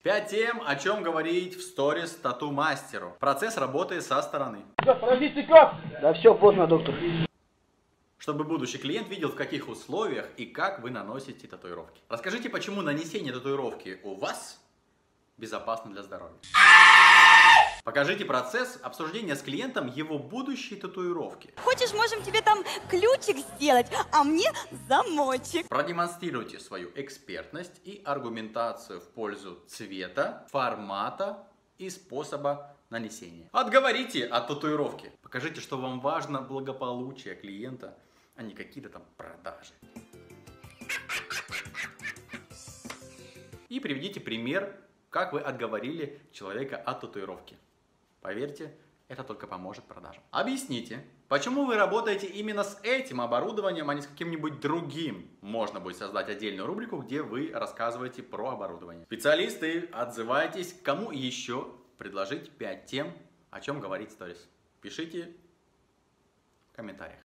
5 тем, о чем говорить в сторис тату-мастеру. Процесс работы со стороны. Подождите, как? Да все, поздно, доктор. Чтобы будущий клиент видел, в каких условиях и как вы наносите татуировки. Расскажите, почему нанесение татуировки у вас безопасно для здоровья. Покажите процесс обсуждения с клиентом его будущей татуировки. Хочешь, можем тебе там ключик сделать, а мне замочек. Продемонстрируйте свою экспертность и аргументацию в пользу цвета, формата и способа нанесения. Отговорите от татуировки. Покажите, что вам важно благополучие клиента, а не какие-то там продажи. И приведите пример, как вы отговорили человека от татуировки. Поверьте, это только поможет продажам. Объясните, почему вы работаете именно с этим оборудованием, а не с каким-нибудь другим. Можно будет создать отдельную рубрику, где вы рассказываете про оборудование. Специалисты, отзывайтесь, кому еще предложить 5 тем, о чем говорить в сторис. Пишите в комментариях.